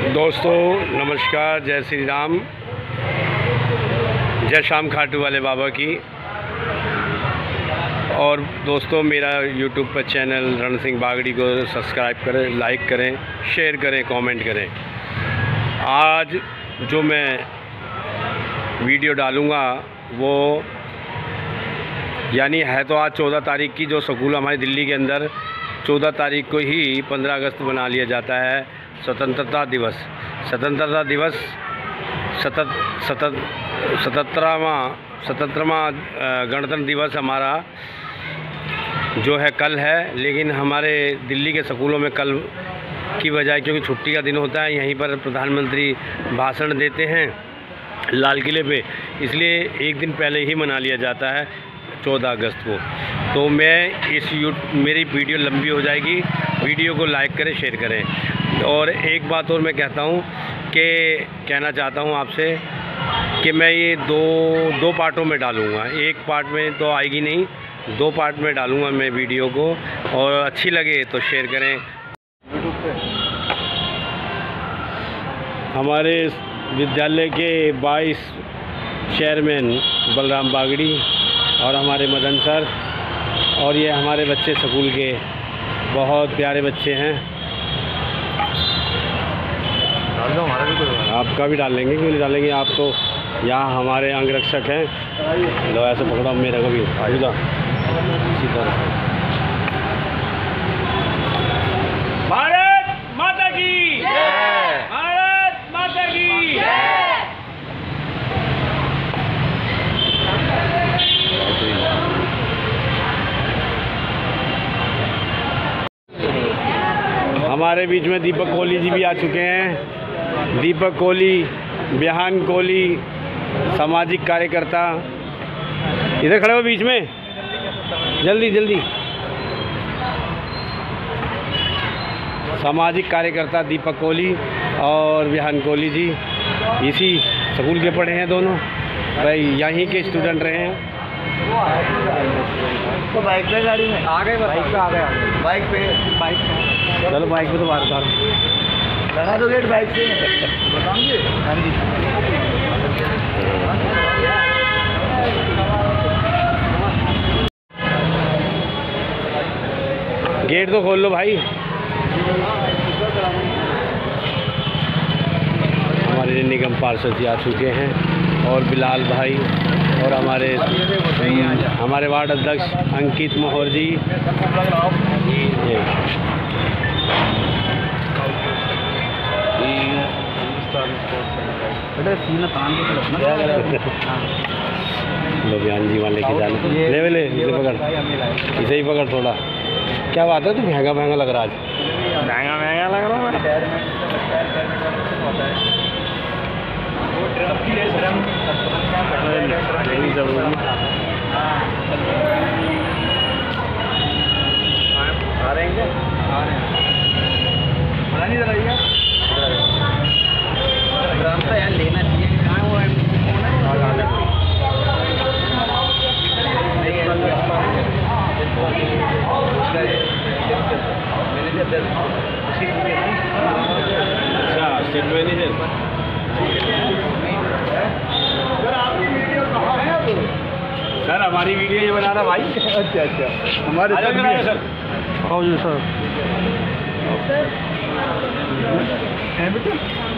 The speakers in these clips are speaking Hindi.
दोस्तों नमस्कार, जय श्री राम, जय शाम खाटू वाले बाबा की। और दोस्तों मेरा यूट्यूब पर चैनल रण सिंह बागड़ी को सब्सक्राइब करें, लाइक करें, शेयर करें, कमेंट करें। आज जो मैं वीडियो डालूँगा वो यानी है तो आज 14 तारीख की, जो स्कूल हमारी दिल्ली के अंदर 14 तारीख को ही 15 अगस्त बना लिया जाता है स्वतंत्रता दिवस। स्वतंत्रता दिवस 77वां गणतंत्र दिवस हमारा जो है कल है, लेकिन हमारे दिल्ली के स्कूलों में कल की बजाय, क्योंकि छुट्टी का दिन होता है, यहीं पर प्रधानमंत्री भाषण देते हैं लाल किले पे, इसलिए एक दिन पहले ही मना लिया जाता है 14 अगस्त को। तो मेरी वीडियो लंबी हो जाएगी, वीडियो को लाइक करें, शेयर करें। और एक बात और मैं कहना चाहता हूँ आपसे कि मैं ये दो पार्टों में डालूँगा। एक पार्ट में तो आएगी नहीं, 2 पार्ट में डालूँगा मैं वीडियो को, और अच्छी लगे तो शेयर करें। हमारे विद्यालय के 22 चेयरमैन बलराम बागड़ी और हमारे मदन सर, और ये हमारे बच्चे स्कूल के बहुत प्यारे बच्चे हैं। डाल दो, हमारा भी कोई आपका भी डाल लेंगे, क्यों नहीं डालेंगे, आप तो यहाँ हमारे अंगरक्षक हैं। लो ऐसे पकड़ो मेरा कभी आयुधा इसी तरह। भारत माता की जय, भारत माता की जय। हमारे बीच में दीपक कोहली जी भी आ चुके हैं। दीपक कोहली, बिहान कोहली, सामाजिक कार्यकर्ता, इधर खड़े हो बीच में, जल्दी जल्दी। सामाजिक कार्यकर्ता दीपक कोहली और बिहान कोहली जी इसी स्कूल के पढ़े हैं दोनों, भाई यहीं के स्टूडेंट रहे हैं। तो बाइक पे गाड़ी में आ गए, बाइक पे आ गए, बाइक पे चलो बाइक पे तो बार बार लगा दो गेट बाइक से। बताऊंगे। हाँ जी, गेट तो खोल लो भाई। हमारे निगम पार्षद जी आ चुके हैं, और बिलाल भाई, और हमारे वार्ड अध्यक्ष अंकित मोहर जी। लो बयान जी वाले के जाने ले इसे पकड़, इसे ही पकड़ थोड़ा। क्या बात है, तू महंगा महंगा लग रहा है आज। महंगा लग रहा हूँ यार लेना चाहिए। अच्छा, स्टेट मैनेजर सर, हमारी वीडियो ये बना रहा भाई। अच्छा हमारे सर आओ जी सर। है बेटा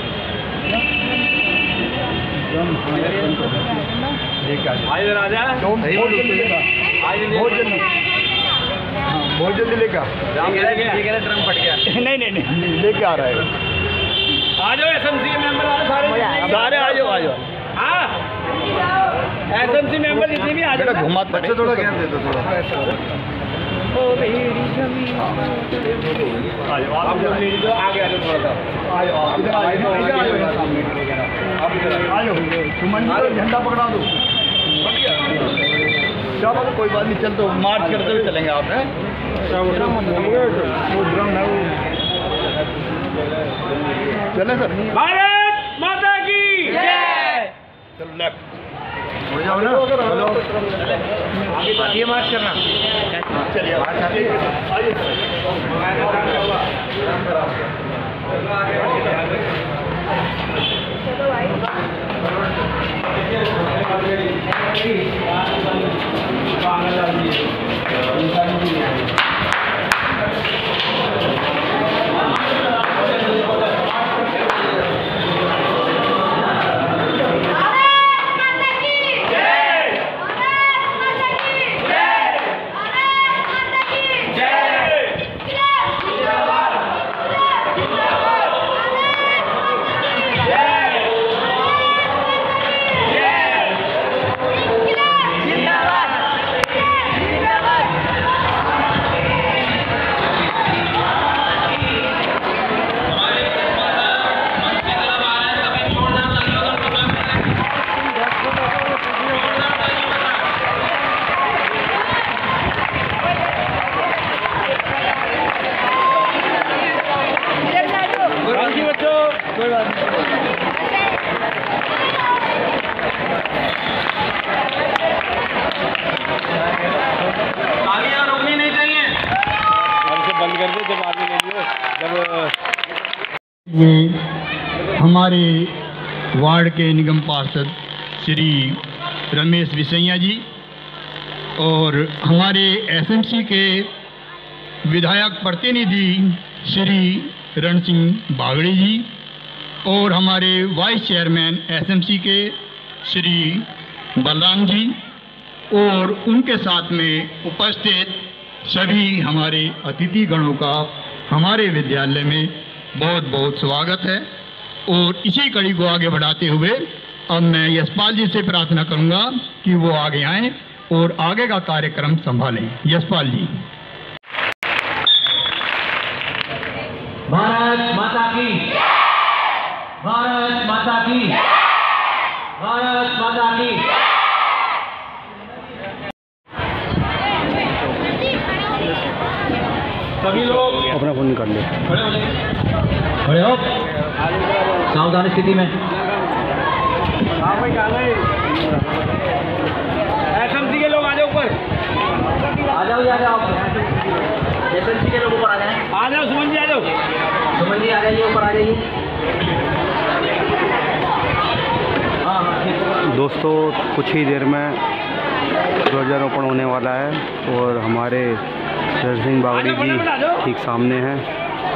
बहुत जल्दी लेकर ड्रम फट गया। नहीं लेके आ रहा है। आ जाओ एसएमसी के मेंबर सारे आ जाओ। हाँ, एसएमसी मेंबर जितने भी आ जाओ। घुमा बच्चे थोड़ा ज्ञान दे दो थोड़ा। आप जब लेडी तो आगे आ जाओ थोड़ा सा। आ जाओ, झंडा पकड़ा दो। चलो तो कोई बात नहीं, चल तो मार्च करते हुए चलेंगे आप। हैं वो ड्रम है वो। चले सर। भारत माता की जय। चलो लेफ्ट हो जाओ ना, आगे मार्च करना। चलिए आइए। कोई बात नहीं। तालियां रोकनी नहीं चाहिए, अब से बंद कर दो जब आदमी ले लियो। जब ये हमारे वार्ड के निगम पार्षद श्री रमेश विसैया जी और हमारे एसएमसी के विधायक प्रतिनिधि श्री रण सिंह बागड़ी जी और हमारे वाइस चेयरमैन एसएमसी के श्री बलराम जी और उनके साथ में उपस्थित सभी हमारे अतिथि गणों का हमारे विद्यालय में बहुत बहुत स्वागत है। और इसी कड़ी को आगे बढ़ाते हुए अब मैं यशपाल जी से प्रार्थना करूंगा कि वो आगे आएं और आगे का कार्यक्रम संभालें। यशपाल जी। भारत माता की, भारत माता की, भारत माता की। सभी लोग अपना फोन निकाल ले, खड़े हो, सावधान स्थिति में। एसएमसी के लोग आ जाओ ऊपर, आ जाओ, आ जाओ, एसएमसी के लोग ऊपर आ जाएं। आ जाओ सुमन जी, आ जाओ, सुमन जी आ जाइए, ऊपर आ जाइए। हाँ दोस्तों, कुछ ही देर में ध्वजारोपण होने वाला है और हमारे रण सिंह बागड़ी जी ठीक सामने हैं।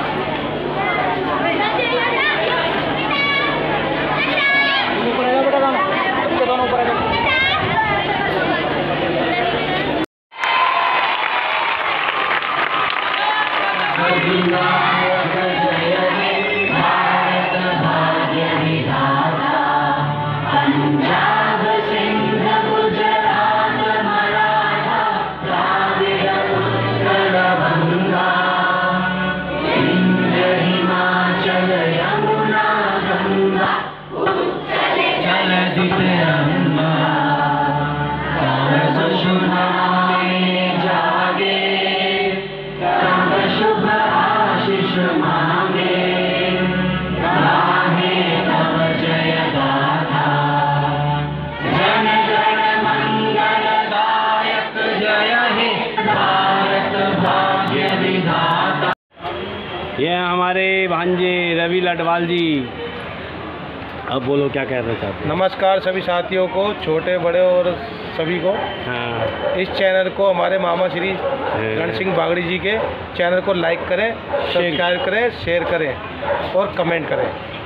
ये हमारे भांजे रवि लडवाल जी। अब बोलो क्या कहना चाहते हैं। नमस्कार सभी साथियों को, छोटे बड़े और सभी को। हाँ, इस चैनल को हमारे मामा श्री रण सिंह बागड़ी जी के चैनल को लाइक करें, सब्सक्राइब करें, शेयर करें और कमेंट करें।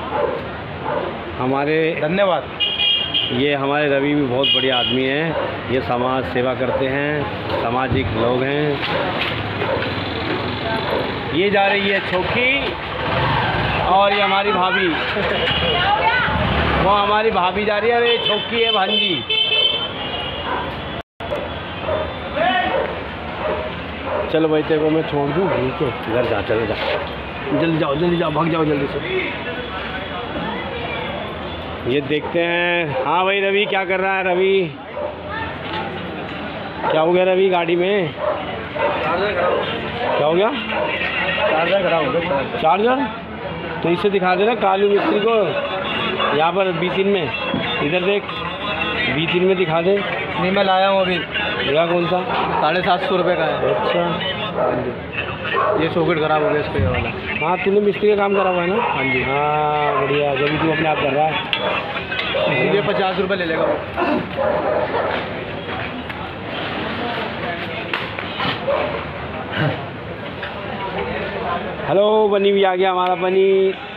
हमारे धन्यवाद। ये हमारे रवि भी बहुत बढ़िया आदमी हैं, ये समाज सेवा करते हैं, सामाजिक लोग हैं। ये जा रही है छोकी और ये हमारी भाभी, वो हमारी भाभी जा रही है और ये छोकी है भांजी। चलो भाई, तेरे को मैं छोड़ दूँ, नीचे घर जा, चले जा, जल्दी जाओ, जल्दी जाओ, भाग जाओ जल्दी से। ये देखते हैं। हाँ भाई रवि, क्या कर रहा है रवि? क्या हो गया रवि गाड़ी में? क्या हो गया? चार्जर खराब हो गया। चार्जर? तो इसे दिखा देना कालू मिस्त्री को, यहाँ पर B3 में, इधर देख, B3 में दिखा दे। नहीं, मैं लाया हूँ अभी। यह कौन सा? 750 रुपये का है। अच्छा, ये सॉकेट खराब हो गया इसका वाला। हाँ, तूने मिस्त्री का काम करा हुआ है ना? हाँ जी। हाँ बढ़िया, जब भी तू अपने आप कर रहा है। इसीलिए 50 रुपये ले लेगा वो। हेलो, बनी भी आ गया हमारा बनी।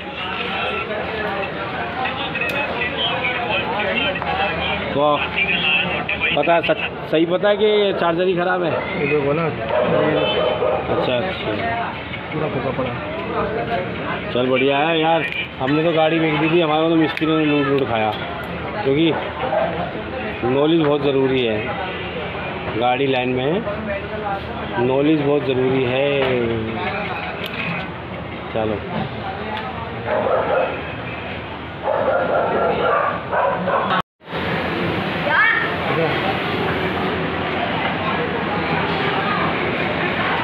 तो पता है, सही पता है कि चार्जर ही ख़राब है? ये बोला। अच्छा अच्छा, पूरा फूका पड़ा। चल बढ़िया है यार। हमने तो गाड़ी बेच दी थी, हमारा तो मिस्त्री ने लूट खाया, क्योंकि नॉलेज बहुत ज़रूरी है गाड़ी लाइन में, नॉलेज बहुत ज़रूरी है। चलो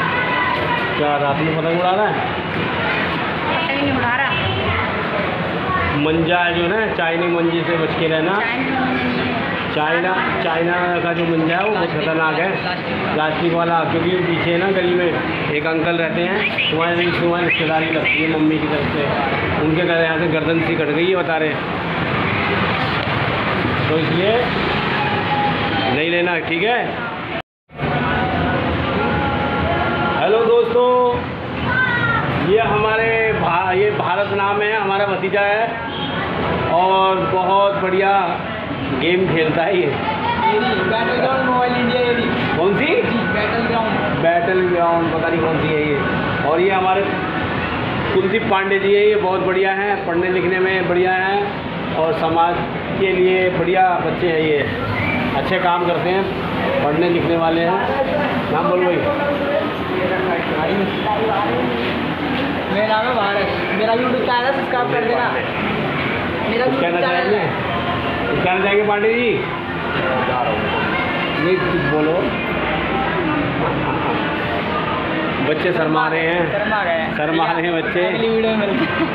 क्या रात में पतंग उड़ा रहा है? नहीं उड़ा रहा। मंजा है जो ना, चाइनीज मंजे से बच के रहना। चाइना का जो मंजा है वो बहुत खतरनाक है, प्लास्टिक वाला। क्योंकि पीछे ना गली में एक अंकल रहते हैं, तुम्हारी रिश्तेदारी लगती है मम्मी की तरफ से, उनके घर यहाँ से गर्दन सी कट गई है बता रहे, तो इसलिए नहीं लेना, ठीक है। हेलो दोस्तों, ये हमारे ये भारत नाम है, हमारा भतीजा है और बहुत बढ़िया गेम खेलता है ये। बैटल ग्राउंड मोबाइल इंडिया एडी। कौन सी? बैटल ग्राउंड पता नहीं कौन सी है ये। और ये हमारे कुलदीप पांडे जी है, ये बहुत बढ़िया हैं, पढ़ने लिखने में बढ़िया हैं और समाज के लिए बढ़िया बच्चे हैं, ये अच्छे काम करते हैं, पढ़ने लिखने वाले हैं। नाम बोल भाई। मेरा नाम है भारत, मेरा यूट्यूब चैनल सब्सक्राइब कर देना। मेरा यूट्यूब चैनल है। कहना चाहेंगे पांडे जी? नहीं कुछ बोलो। बच्चे शर्मा रहे हैं, शर्मा रहे हैं बच्चे। अगली वीडियो में मिलते हैं।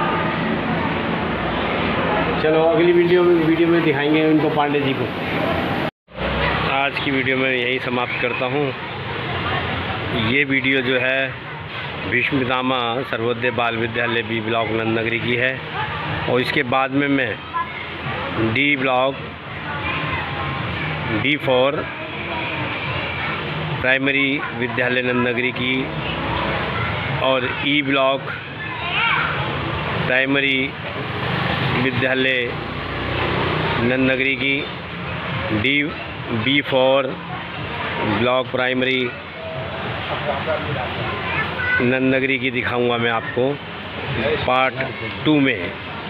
चलो अगली वीडियो में दिखाएंगे उनको, पांडे जी को। आज की वीडियो में यही समाप्त करता हूँ। ये वीडियो जो है भीष्म पितामह सर्वोदय बाल विद्यालय बी ब्लॉक नंदनगरी की है और इसके बाद में मैं डी ब्लॉक D4 प्राइमरी विद्यालय नंदनगरी की और ई ब्लॉक प्राइमरी विद्यालय नंदनगरी की B4 ब्लॉक प्राइमरी नंदनगरी की दिखाऊंगा मैं आपको पार्ट 2 में।